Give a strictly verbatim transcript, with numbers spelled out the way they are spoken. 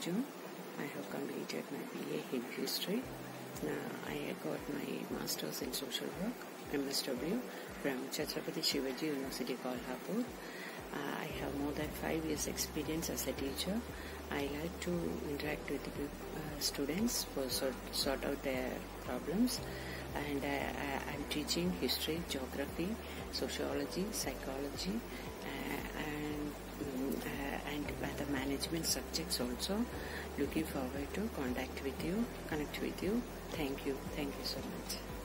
June. I have completed my B A in History. Now I got my Masters in Social Work, M S W, from Chhatrapati Shivaji University, Kolhapur. Uh, I have more than five years experience as a teacher. I like to interact with the uh, students for sort, sort out their problems. And uh, I, I'm teaching history, geography, sociology, psychology, uh, and uh, and other management subjects also. Looking forward to contact with you, connect with you. Thank you. Thank you so much.